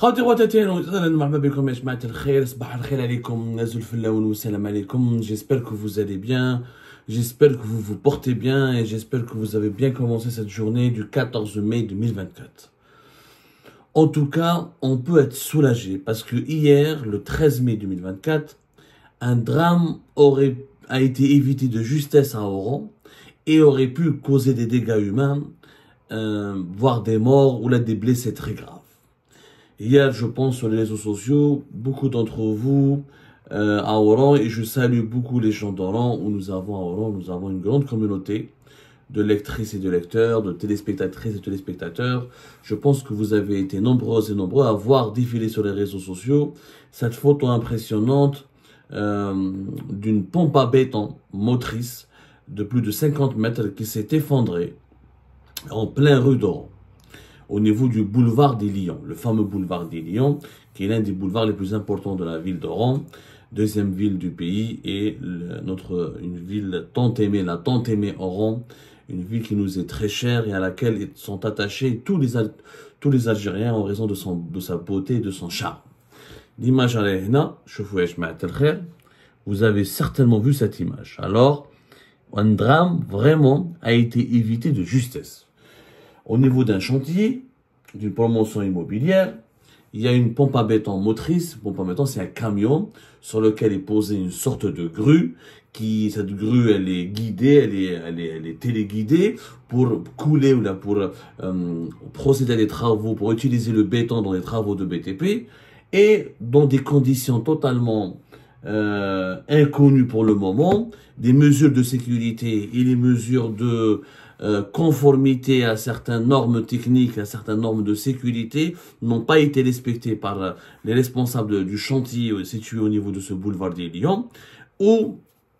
خاوتي خواتاتي اهلا مرحبا بكم يا جماعه الخير. صباح الخير عليكم، نزل في اللون والسلام عليكم. J'espère que vous allez bien, j'espère que vous vous portez bien et j'espère que vous avez bien commencé cette journée du 14 mai 2024. En tout cas, on peut être soulagé parce que hier, le 13 mai 2024, un drame a été évité de justesse à Oran et aurait pu causer des dégâts humains, voire des morts ou là des blessés très graves. Hier, je pense sur les réseaux sociaux, beaucoup d'entre vous à Oran, et je salue beaucoup les gens d'Oran, où nous avons une grande communauté de lectrices et de lecteurs, de téléspectatrices et téléspectateurs. Je pense que vous avez été nombreuses et nombreux à voir défiler sur les réseaux sociaux cette photo impressionnante d'une pompe à béton motrice de plus de 50 mètres qui s'est effondrée en plein rue d'Oran, au niveau du boulevard des Lions, le fameux boulevard des Lions, qui est l'un des boulevards les plus importants de la ville d'Oran, deuxième ville du pays, et une ville tant aimée, la tant aimée Oran, une ville qui nous est très chère et à laquelle sont attachés tous les Algériens en raison de sa beauté et de son charme. L'image à l'Ehna, vous avez certainement vu cette image. Alors, un drame vraiment a été évité de justesse. Au niveau d'un chantier, d'une promotion immobilière, il y a une pompe à béton motrice. Pompe à béton, c'est un camion sur lequel est posée une sorte de grue. Cette grue, elle est guidée, elle est téléguidée pour couler ou là pour procéder à des travaux, pour utiliser le béton dans les travaux de BTP, et dans des conditions totalement inconnues pour le moment. Des mesures de sécurité et les mesures de conformité à certaines normes techniques, à certaines normes de sécurité n'ont pas été respectées par les responsables du chantier situé au niveau de ce boulevard des Lions, où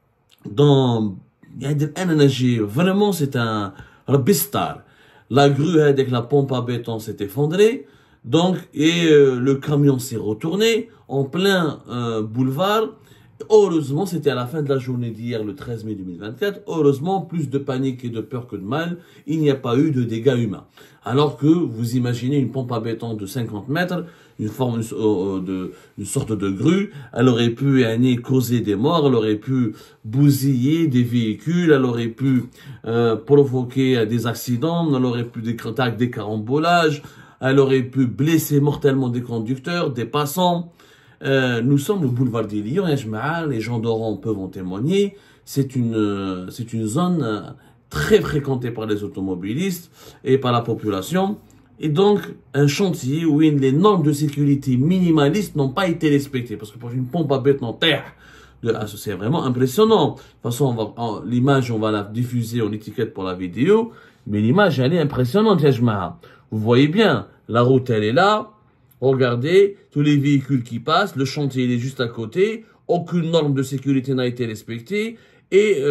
vraiment c'est un rabistar. La grue avec la pompe à béton s'est effondrée, donc, et le camion s'est retourné en plein boulevard. Heureusement, c'était à la fin de la journée d'hier, le 13 mai 2024. Heureusement, plus de panique et de peur que de mal, il n'y a pas eu de dégâts humains. Alors que vous imaginez une pompe à béton de 50 mètres, une sorte de grue, elle aurait pu causer des morts, elle aurait pu bousiller des véhicules, elle aurait pu provoquer des accidents, elle aurait pu des carambolages, elle aurait pu blesser mortellement des conducteurs, des passants. Nous sommes le boulevard des Lions, les gens d'Oran peuvent en témoigner. C'est une zone très fréquentée par les automobilistes et par la population. Et donc, un chantier où les normes de sécurité minimalistes n'ont pas été respectées. Parce que pour une pompe à béton en terre, c'est vraiment impressionnant. De toute façon, l'image, on va la diffuser en étiquette pour la vidéo. Mais l'image, elle est impressionnante, vous voyez bien, la route, elle est là. Regardez, tous les véhicules qui passent, le chantier il est juste à côté, aucune norme de sécurité n'a été respectée, et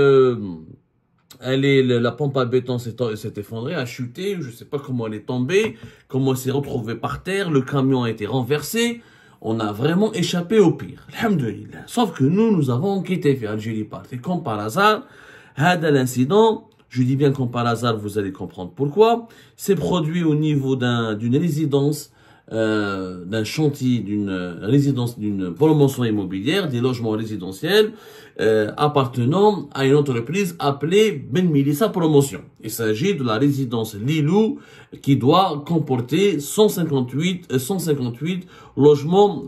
la pompe à béton s'est effondrée, a chuté, je ne sais pas comment elle est tombée, comment elle s'est retrouvée par terre, le camion a été renversé, on a vraiment échappé au pire, alhamdoulilah. Sauf que nous avons quitté Algérie Part, et comme par hasard, l'incident, je dis bien comme par hasard, vous allez comprendre pourquoi, s'est produit au niveau d'une résidence, d'un chantier, d'une résidence, d'une promotion immobilière, des logements résidentiels appartenant à une entreprise appelée Ben Melissa Promotion. Il s'agit de la résidence Lilou qui doit comporter 158 logements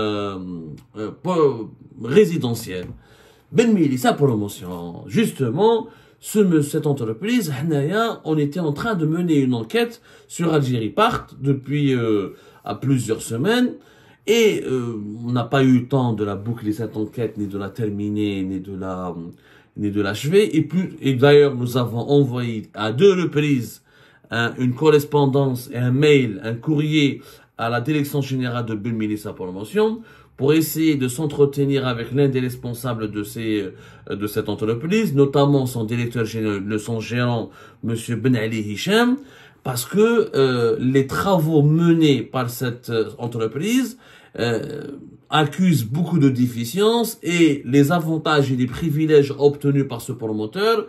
résidentiels. Ben Melissa Promotion. Justement, cette entreprise, on était en train de mener une enquête sur Algérie Part depuis à plusieurs semaines, et on n'a pas eu le temps de la boucler cette enquête, ni de la terminer, ni de l'achever. Et d'ailleurs, nous avons envoyé à 2 reprises une correspondance et un mail, un courrier à la direction générale de Ben Melissa Promotion pour essayer de s'entretenir avec l'un des responsables de cette entreprise, notamment son directeur général, son gérant, M. Ben Ali Hicham, parce que les travaux menés par cette entreprise accusent beaucoup de déficiences, et les avantages et les privilèges obtenus par ce promoteur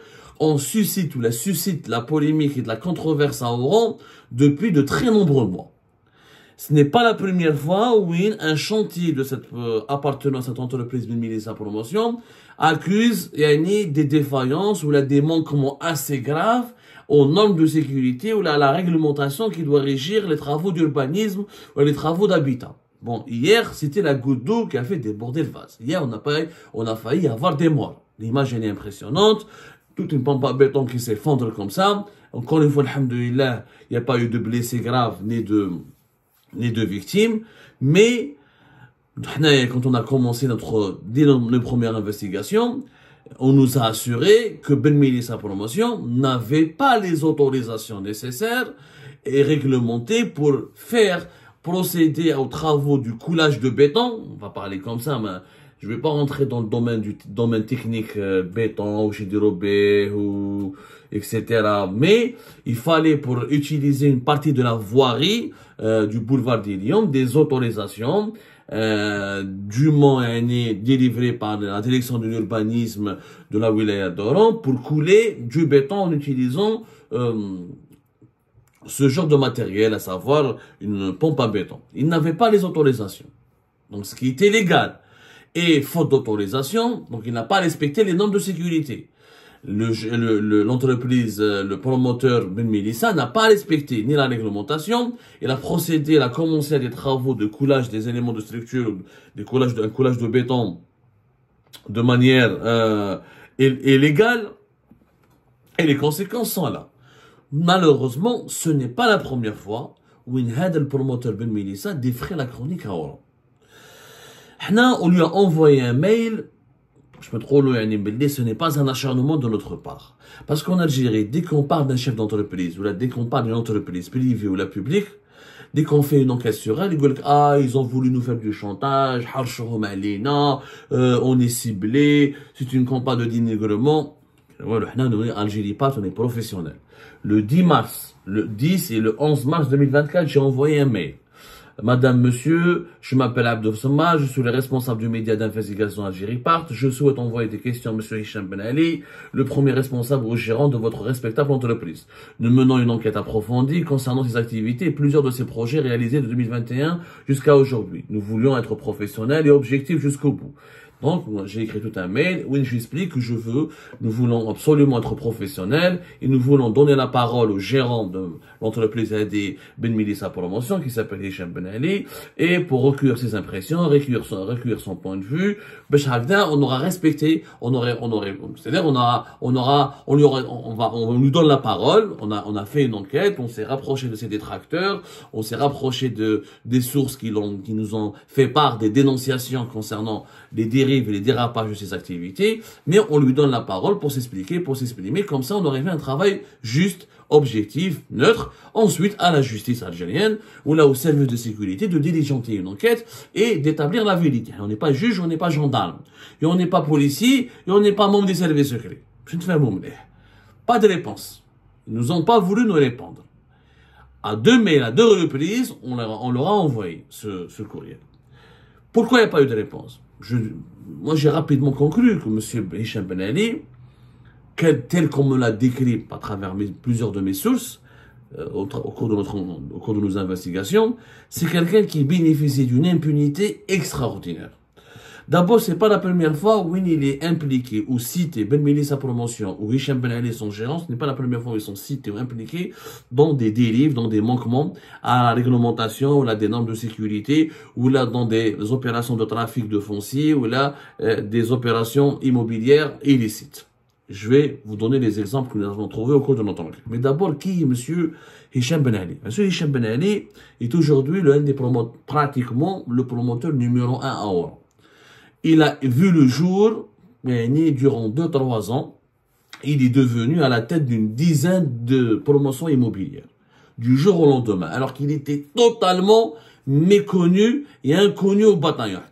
suscitent la polémique et de la controverse à Oran depuis de très nombreux mois. Ce n'est pas la première fois où un chantier de cette appartenant à cette entreprise Ben Melissa Promotion accuse des défaillances ou des manquements assez graves aux normes de sécurité ou la réglementation qui doit régir les travaux d'urbanisme ou les travaux d'habitat. Bon, hier, c'était la goutte d'eau qui a fait déborder le vase. Hier, on a failli avoir des morts. L'image, elle est impressionnante. Toute une pompe à béton qui s'effondre comme ça. Encore une fois, alhamdoulilah, il n'y a pas eu de blessés graves ni de victimes. Mais, quand on a commencé dès nos premières investigations, on nous a assuré que Ben Melissa Promotion n'avait pas les autorisations nécessaires et réglementées pour procéder aux travaux du coulage de béton. On va parler comme ça, mais je ne vais pas rentrer dans le domaine technique, béton, ou chidérobé, ou etc. Mais il fallait, pour utiliser une partie de la voirie du boulevard des Lions, des autorisations dûment délivrées par la direction de l'urbanisme de la wilaya d'Oran pour couler du béton en utilisant ce genre de matériel, à savoir une pompe à béton. Ils n'avaient pas les autorisations. Donc, ce qui était légal. Et faute d'autorisation, donc il n'a pas respecté les normes de sécurité. L'entreprise, le promoteur Ben Melissa n'a pas respecté ni la réglementation. Il a commencé à des travaux de coulage des éléments de structure, un coulage de béton de manière illégale. Et les conséquences sont là. Malheureusement, ce n'est pas la première fois où le promoteur Ben Melissa défraie la chronique à Oran. On lui a envoyé un mail. Je me trouve ce n'est pas un acharnement de notre part. Parce qu'en Algérie, dès qu'on parle d'un chef d'entreprise, ou dès qu'on parle d'une entreprise privée ou la publique, dès qu'on fait une enquête sur elle, ils ont voulu nous faire du chantage, on est ciblé, c'est une campagne de dénigrement. Algérie part, on est professionnel. Le 10 et le 11 mars 2024, j'ai envoyé un mail. Madame, monsieur, je m'appelle Abdou Samma, je suis le responsable du média d'investigation Algérie Part. Je souhaite envoyer des questions à monsieur Hicham Ben Ali, le premier responsable ou gérant de votre respectable entreprise. Nous menons une enquête approfondie concernant ses activités et plusieurs de ses projets réalisés de 2021 jusqu'à aujourd'hui. Nous voulions être professionnels et objectifs jusqu'au bout. Donc, j'ai écrit tout un mail où j'explique que nous voulons absolument être professionnels et nous voulons donner la parole au gérant de l'entreprise des Ben Melissa Promotion qui s'appelle Hicham Ben Ali et pour recueillir ses impressions, recueillir son point de vue. On aura respecté, on lui donne la parole, on a fait une enquête, on s'est rapproché de ses détracteurs, on s'est rapproché des sources qui nous ont fait part des dénonciations concernant les dérives et les dérapages de ses activités, mais on lui donne la parole pour s'exprimer, comme ça on aurait fait un travail juste, objectif, neutre, ensuite à la justice algérienne, ou là au service de sécurité, de diligenter une enquête et d'établir la vérité. On n'est pas juge, on n'est pas gendarme, et on n'est pas policier, et on n'est pas membre des services secrets. Pas de réponse. Ils nous ont pas voulu nous répondre. À deux reprises, on leur a envoyé ce courriel. Pourquoi il n'y a pas eu de réponse? Moi, j'ai rapidement conclu que M. Hicham Ben Ali, tel qu'on me l'a décrit à travers plusieurs de mes sources, au cours de nos investigations, c'est quelqu'un qui bénéficie d'une impunité extraordinaire. D'abord, c'est pas la première fois où il est impliqué ou cité Ben Melissa Promotion ou Hicham Ben Ali son gérant, ce n'est pas la première fois où ils sont cités ou impliqués dans des dérives, dans des manquements à la réglementation ou là des normes de sécurité ou là dans des opérations de trafic de foncier ou là des opérations immobilières illicites. Je vais vous donner les exemples que nous avons trouvés au cours de notre enquête. Mais d'abord, qui est monsieur Hicham Ben Ali? Monsieur Hicham Ben Ali est aujourd'hui pratiquement le promoteur numéro 1 à Oran. Il a vu le jour, durant 2-3 ans, il est devenu à la tête d'une dizaine de promotions immobilières, du jour au lendemain, alors qu'il était totalement méconnu et inconnu au bataillon.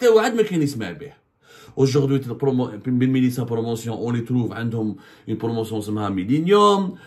Aujourd'hui, Ben Melissa Promotion, on les trouve, une promotion qui s'appelle Millennium,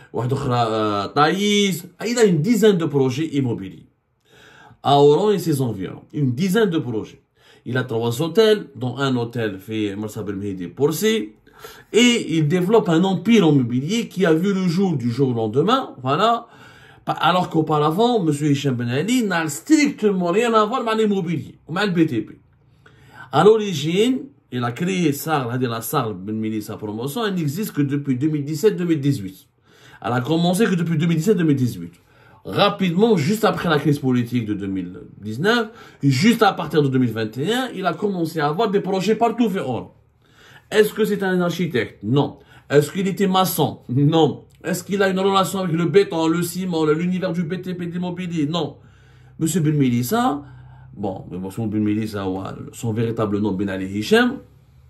Thaïs. Il a une dizaine de projets immobiliers à Oran et ses environs, une dizaine de projets. Il a 3 hôtels, dont un hôtel fait Marsab el-Mehdi Porsi, et il développe un empire immobilier qui a vu le jour du jour au lendemain, voilà, Alors qu'auparavant, M. Hicham Ben Ali n'a strictement rien à voir avec l'immobilier, ou avec le BTP. À l'origine, il a créé la SARL Ben Mili, sa promotion, elle n'existe que depuis 2017-2018. Elle a commencé que depuis 2017-2018. Rapidement, juste après la crise politique de 2019, juste à partir de 2021, il a commencé à avoir des projets partout vers. Est-ce que c'est un architecte? Non. Est-ce qu'il était maçon? Non. Est-ce qu'il a une relation avec le béton, le ciment, l'univers du BTP de l'immobilier? Non. Monsieur Ben Melissa, bon, Monsieur Ben Melissa, son véritable nom, Ben Ali Hicham,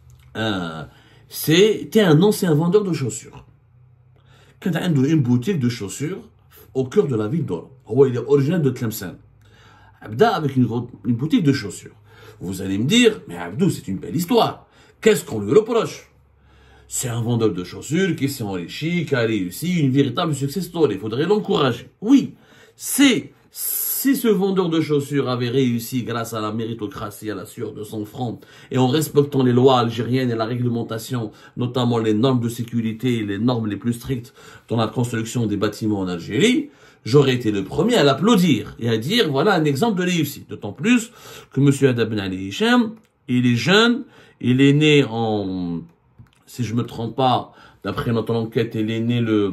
c'était un ancien vendeur de chaussures. Quand il a une boutique de chaussures au cœur de la ville d'Oran. Il est originaire de Tlemcen. Abda avec une boutique de chaussures. Vous allez me dire, mais Abdou, c'est une belle histoire. Qu'est-ce qu'on lui reproche? C'est un vendeur de chaussures qui s'est enrichi, qui a réussi, une véritable success story. Il faudrait l'encourager. Oui, si ce vendeur de chaussures avait réussi grâce à la méritocratie, à la sueur de son front, et en respectant les lois algériennes et la réglementation, notamment les normes de sécurité et les normes les plus strictes dans la construction des bâtiments en Algérie, j'aurais été le premier à l'applaudir et à dire, voilà un exemple de réussite. D'autant plus que M. Adab Ben Ali Hicham, il est jeune, il est né en, si je me trompe pas, d'après notre enquête, il est né le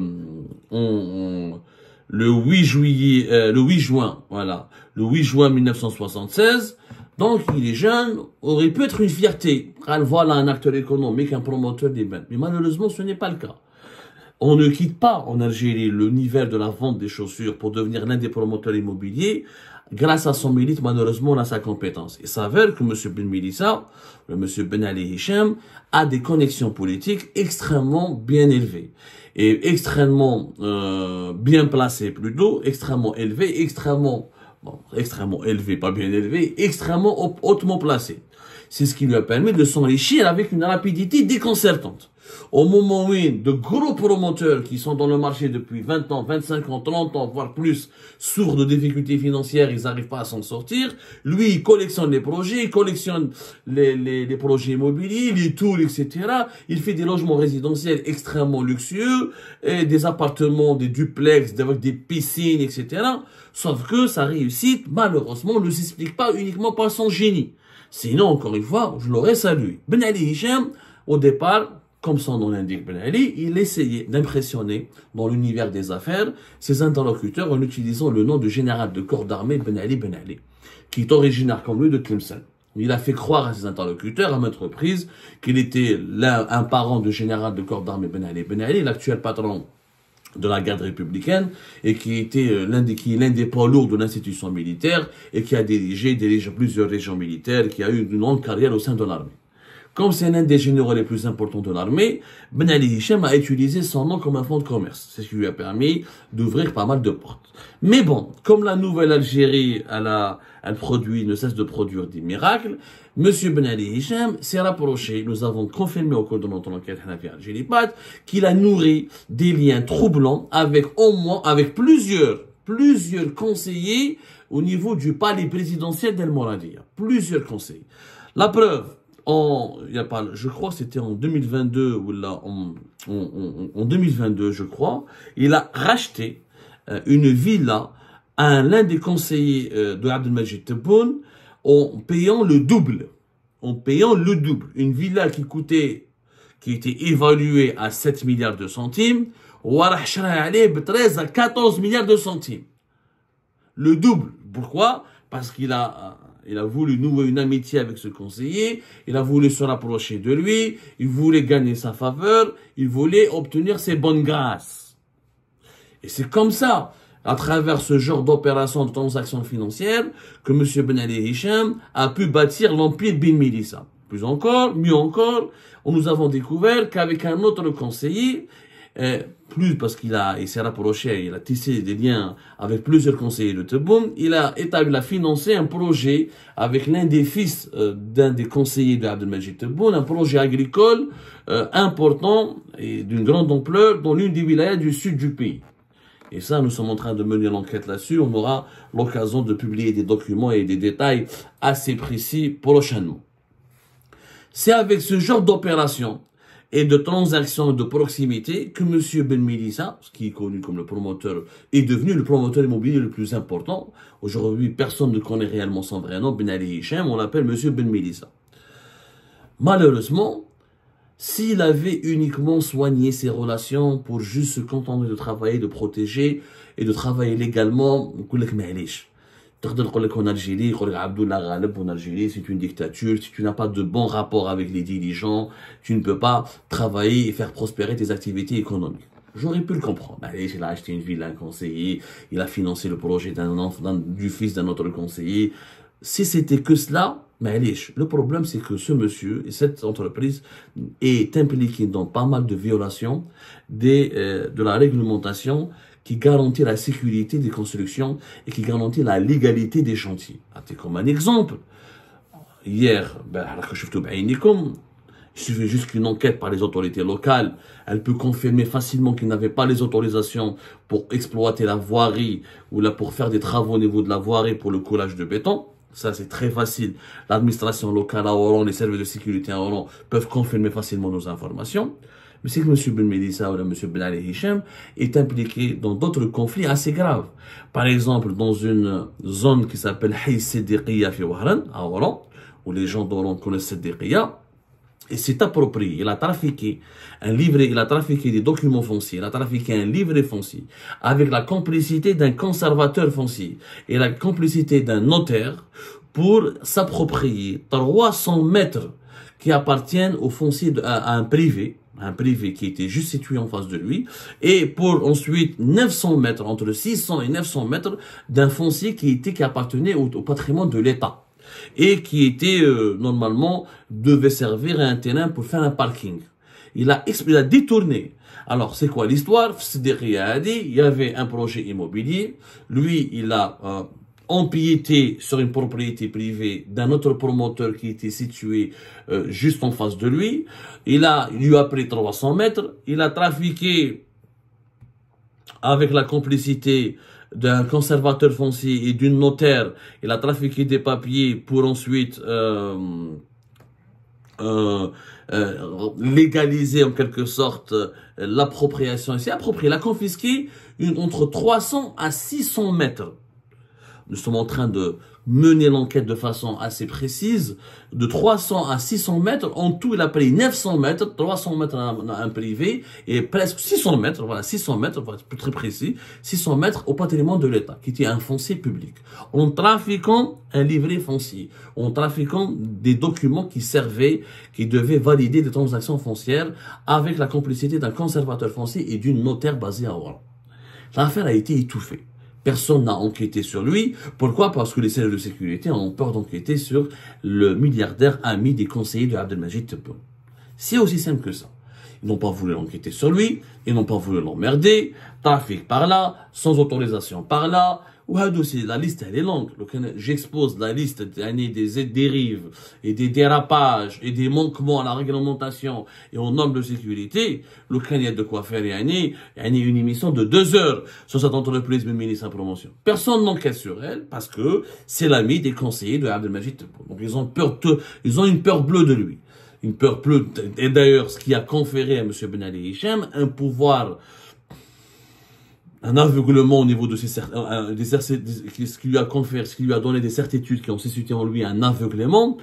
8 juin, voilà, le 8 juin 1976. Donc, il est jeune, aurait pu être une fierté. Voilà un acteur économique, un promoteur des bains. Mais malheureusement, ce n'est pas le cas. On ne quitte pas en Algérie l'univers de la vente des chaussures pour devenir l'un des promoteurs immobiliers. Grâce à son mérite, malheureusement, on a sa compétence. Il s'avère que M. Ben Melissa, M. Ben Ali Hicham, a des connexions politiques extrêmement bien élevées. Et extrêmement bien placées plutôt, extrêmement élevées, extrêmement élevé, pas bien élevé, extrêmement hautement placées. C'est ce qui lui a permis de s'enrichir avec une rapidité déconcertante. Au moment où de gros promoteurs qui sont dans le marché depuis 20 ans, 25 ans, 30 ans, voire plus, sourds de difficultés financières, ils n'arrivent pas à s'en sortir. Lui, il collectionne les projets, il collectionne les projets immobiliers, les tours, etc. Il fait des logements résidentiels extrêmement luxueux, et des appartements, des duplex, avec des piscines, etc. Sauf que sa réussite, malheureusement, ne s'explique pas uniquement par son génie. Sinon, encore une fois, je l'aurais salué. Ben Ali Hicham, au départ, comme son nom l'indique Ben Ali, il essayait d'impressionner dans l'univers des affaires ses interlocuteurs en utilisant le nom de général de corps d'armée Ben Ali, qui est originaire comme lui de Tlemcen. Il a fait croire à ses interlocuteurs à maintes reprises qu'il était un parent de général de corps d'armée Ben Ali, l'actuel patron de la garde républicaine, et qui était l'un des poids lourds de l'institution militaire, et qui a dirigé plusieurs régions militaires, qui a eu une longue carrière au sein de l'armée. Comme c'est l'un des généraux les plus importants de l'armée, Ben Ali Hicham a utilisé son nom comme un fonds de commerce. C'est ce qui lui a permis d'ouvrir pas mal de portes. Mais bon, comme la nouvelle Algérie, ne cesse de produire des miracles, Monsieur Ben Ali Hicham s'est rapproché. Nous avons confirmé au cours de notre enquête Hanafi Algéripat qu'il a nourri des liens troublants avec plusieurs conseillers au niveau du palais présidentiel d'El Mouradia. Plusieurs conseillers. La preuve, je crois que c'était en 2022, ou là, en 2022, je crois, il a racheté une villa à l'un des conseillers de Abdelmajid Tebboune en payant le double. Une villa qui était évaluée à 7 milliards de centimes, ou à 13 à 14 milliards de centimes. Le double. Pourquoi? Parce qu'il a voulu nouer une amitié avec ce conseiller, il a voulu se rapprocher de lui, il voulait gagner sa faveur, il voulait obtenir ses bonnes grâces. Et c'est comme ça, à travers ce genre d'opérations, de transactions financières, que M. Ben Ali Hicham a pu bâtir l'empire Ben Melissa. Mieux encore, nous avons découvert qu'avec un autre conseiller, plus parce qu'il s'est rapproché, il a tissé des liens avec plusieurs conseillers de Tebboune, il a financé un projet avec l'un des fils d'un des conseillers de Abdelmajid Tebboune, un projet agricole important et d'une grande ampleur dans l'une des wilayas du sud du pays. Et ça, nous sommes en train de mener l'enquête là-dessus. On aura l'occasion de publier des documents et des détails assez précis prochainement. C'est avec ce genre d'opération et de transactions de proximité que M. Ben Melissa, qui est connu comme le promoteur, est devenu le promoteur immobilier le plus important. Aujourd'hui, personne ne connaît réellement son vrai nom, Ben Ali Hicham, on l'appelle M. Ben Melissa. Malheureusement, s'il avait uniquement soigné ses relations pour juste se contenter de travailler, de protéger et de travailler légalement, en Algérie, en Algérie, c'est une dictature. Si tu n'as pas de bon rapport avec les dirigeants, tu ne peux pas travailler et faire prospérer tes activités économiques. J'aurais pu le comprendre. Il a acheté une ville à un conseiller, il a financé le projet du fils d'un autre conseiller. Si c'était que cela, le problème c'est que ce monsieur et cette entreprise est impliqué dans pas mal de violations de la réglementation qui garantit la sécurité des constructions et qui garantit la légalité des chantiers. Comme un exemple, hier, il suffit juste qu'une enquête par les autorités locales, elle peut confirmer facilement qu'ils n'avaient pas les autorisations pour exploiter la voirie ou là pour faire des travaux au niveau de la voirie pour le coulage de béton. Ça, c'est très facile. L'administration locale à Oran, les services de sécurité à Oran peuvent confirmer facilement nos informations. Mais c'est que M. Ben Melissa ou M. Ben Ali Hicham est impliqué dans d'autres conflits assez graves. Par exemple, dans une zone qui s'appelle Hay Siddiqiya fi Wahran, à Oran, où les gens d'Oran connaissent Siddiqiya, et s'est approprié, il a trafiqué il a trafiqué des documents fonciers, il a trafiqué un livret foncier, avec la complicité d'un conservateur foncier et la complicité d'un notaire pour s'approprier 300 mètres qui appartiennent au foncier à un privé qui était juste situé en face de lui, et pour ensuite 900 mètres, entre 600 et 900 mètres d'un foncier qui appartenait au patrimoine de l'État. Et qui était, normalement, devait servir à un terrain pour faire un parking. Il a détourné. Alors, c'est quoi l'histoire? Il y avait un projet immobilier. Lui, il a empiété sur une propriété privée d'un autre promoteur qui était situé juste en face de lui. Il lui a pris 300 mètres. Il a trafiqué avec la complicité d'un conservateur foncier et d'une notaire. Il a trafiqué des papiers pour ensuite légaliser en quelque sorte l'appropriation. Il s'est approprié, il a confisqué entre 300 à 600 mètres. Nous sommes en train de mener l'enquête de façon assez précise, de 300 à 600 mètres. En tout, il a pris 900 mètres, 300 mètres à un privé, et presque 600 mètres, voilà, 600 mètres, pour être très précis, 600 mètres au patrimoine de l'État, qui était un foncier public. En trafiquant un livret foncier, en trafiquant des documents qui devaient valider des transactions foncières avec la complicité d'un conservateur foncier et d'une notaire basée à Oran. L'affaire a été étouffée. Personne n'a enquêté sur lui. Pourquoi? Parce que les services de sécurité ont peur d'enquêter sur le milliardaire ami des conseillers de Abdelmajid Tebboune. C'est aussi simple que ça. Ils n'ont pas voulu enquêter sur lui, ils n'ont pas voulu l'emmerder, trafic par là, sans autorisation par là. La liste, elle est longue. J'expose la liste des dérives et des dérapages et des manquements à la réglementation et aux normes de sécurité. Il y a de quoi faire. Il y a une émission de 2 heures sur cette entreprise de ministre en promotion. Personne n'enquête sur elle parce que c'est l'ami des conseillers de Abdelmajid Tebboune. Donc ils ont une peur bleue de lui. Une peur bleue. Et d'ailleurs, ce qui a conféré à M. Ben Ali Hicham un pouvoir, un aveuglement au niveau de ce qui lui a conféré, ce qui lui a donné des certitudes qui ont suscité en lui un aveuglement,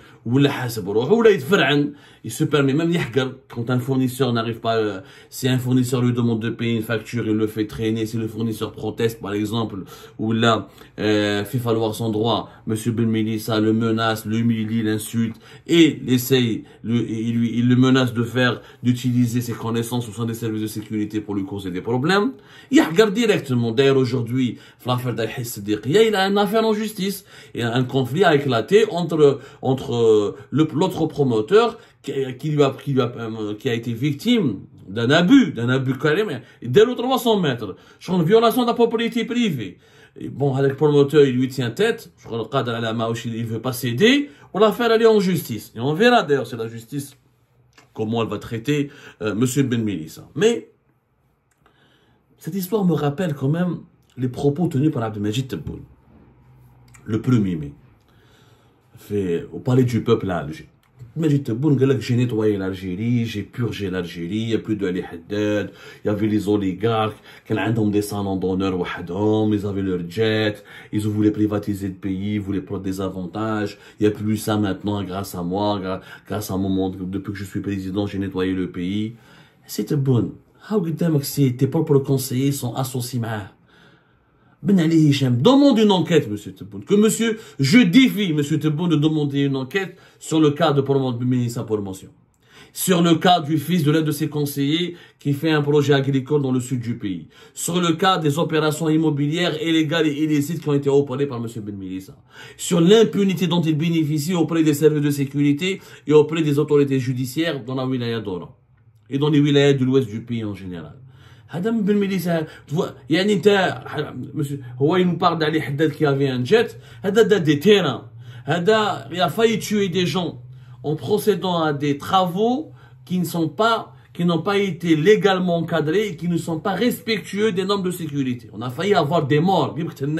il se permet même quand un fournisseur n'arrive pas, si un fournisseur lui demande de payer une facture, il le fait traîner, si le fournisseur proteste par exemple, ou là, fait falloir son droit, monsieur Ben Melissa le menace, l'humilie, l'insulte, et il le menace d'utiliser ses connaissances au sein des services de sécurité pour lui causer des problèmes. Il regarde directement. D'ailleurs, aujourd'hui, l'affaire d'Al-Hay Siddiqiya, il a une affaire en justice. Il y a un conflit a éclaté entre l'autre promoteur qui a été victime d'un abus carrément, dès le 300 mètres, sur une violation de la propriété privée. Et bon, avec le promoteur, il lui tient tête, je crois que le cadre il veut pas céder, on l'affaire elle est en justice. Et on verra d'ailleurs, c'est la justice, comment elle va traiter monsieur Ben Melissa. Mais cette histoire me rappelle quand même les propos tenus par Abdelmajid Tebboune le 1er mai, au palais du peuple à Alger. Majid Tebboune, j'ai nettoyé l'Algérie, j'ai purgé l'Algérie, il n'y a plus de Ali Haddad, il y avait les oligarques, qui ont des salons d'honneur, ils avaient leur jet, ils voulaient privatiser le pays, ils voulaient prendre des avantages, il n'y a plus ça maintenant grâce à moi, grâce à mon monde, depuis que je suis président, j'ai nettoyé le pays. C'est Tebboune. Tes propres conseillers sont associés à Ben Ali Hicham, demande une enquête, monsieur Tebboune. Je défie, monsieur Tebboune, de demander une enquête sur le cas de sa promotion. Sur le cas du fils de l'un de ses conseillers qui fait un projet agricole dans le sud du pays. Sur le cas des opérations immobilières illégales et illicites qui ont été opérées par monsieur Ben Melissa. Sur l'impunité dont il bénéficie auprès des services de sécurité et auprès des autorités judiciaires dans la wilaya d'Oran. Et dans les wilayas de l'ouest du pays en général. Adam Ben Melissa, monsieur, il nous parle d'Ali Haddad qui avait un jet, Haddad des terrains, Haddad, il a failli tuer des gens en procédant à des travaux qui n'ont pas été légalement encadrés et qui ne sont pas respectueux des normes de sécurité. On a failli avoir des morts,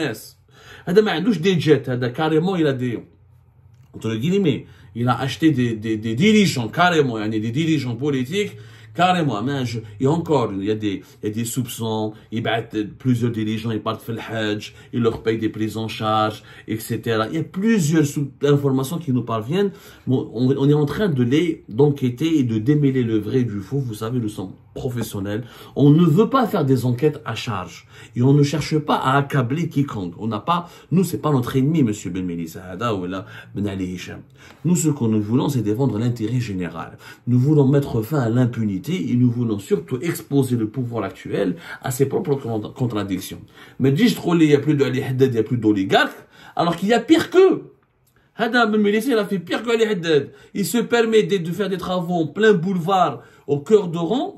Haddad m'a des jets, Haddad carrément il a des, entre guillemets, il a acheté des dirigeants carrément, des dirigeants politiques. Carrément, et encore, il y a des soupçons, ils battent plusieurs dirigeants, ils partent faire le Hajj, ils leur payent des prises en charge, etc. Il y a plusieurs informations qui nous parviennent. On est en train d'enquêter et de démêler le vrai du faux. Vous savez, nous sommes professionnels. On ne veut pas faire des enquêtes à charge. Et on ne cherche pas à accabler quiconque. Nous, c'est pas notre ennemi, monsieur Ben Melissa ou là, Ben Ali Hicham. Nous, ce que nous voulons, c'est défendre l'intérêt général. Nous voulons mettre fin à l'impunité et nous voulons surtout exposer le pouvoir actuel à ses propres contradictions. Mais dis-je trop, il n'y a plus d'Ali Haddad, il n'y a plus d'oligarques, alors qu'il y a pire qu'eux. Haddad Ben Melissa, il a fait pire qu'Ali Haddad. Il se permet de faire des travaux en plein boulevard, au cœur d'Oran,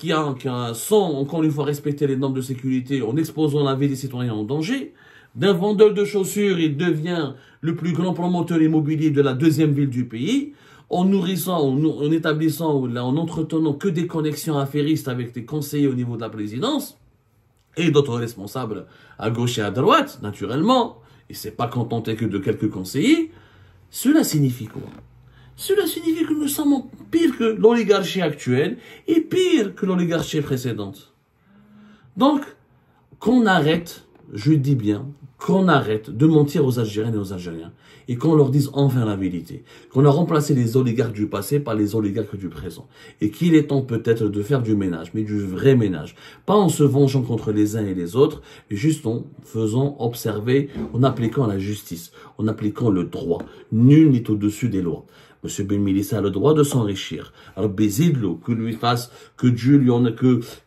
sans, encore une fois, respecter les normes de sécurité, en exposant la vie des citoyens en danger. D'un vendeur de chaussures, il devient le plus grand promoteur immobilier de la deuxième ville du pays, en nourrissant, en établissant, en entretenant que des connexions affairistes avec des conseillers au niveau de la présidence, et d'autres responsables à gauche et à droite, naturellement, et c'est pas contenté que de quelques conseillers. Cela signifie quoi? Cela signifie que nous sommes pire que l'oligarchie actuelle et pire que l'oligarchie précédente. Donc, qu'on arrête, je dis bien, qu'on arrête de mentir aux Algériennes et aux Algériens et qu'on leur dise enfin la vérité. Qu'on a remplacé les oligarques du passé par les oligarques du présent. Et qu'il est temps peut-être de faire du ménage, mais du vrai ménage. Pas en se vengeant contre les uns et les autres, mais juste en faisant observer, en appliquant la justice, en appliquant le droit. Nul n'est au-dessus des lois. Monsieur Ben Melissa a le droit de s'enrichir. Que lui fasse, que Dieu lui en a,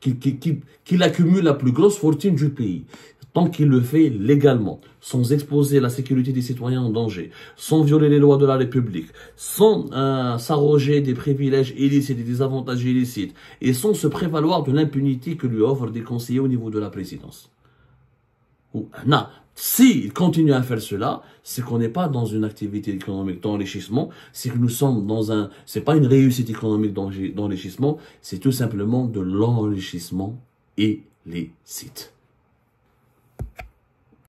qu'il accumule la plus grosse fortune du pays. Tant qu'il le fait légalement, sans exposer la sécurité des citoyens en danger, sans violer les lois de la République, sans s'arroger des privilèges illicites et des avantages illicites, et sans se prévaloir de l'impunité que lui offrent des conseillers au niveau de la présidence. Non, s'il continue à faire cela, c'est qu'on n'est pas dans une activité économique d'enrichissement, c'est que nous sommes c'est pas une réussite économique d'enrichissement, c'est tout simplement de l'enrichissement illicite.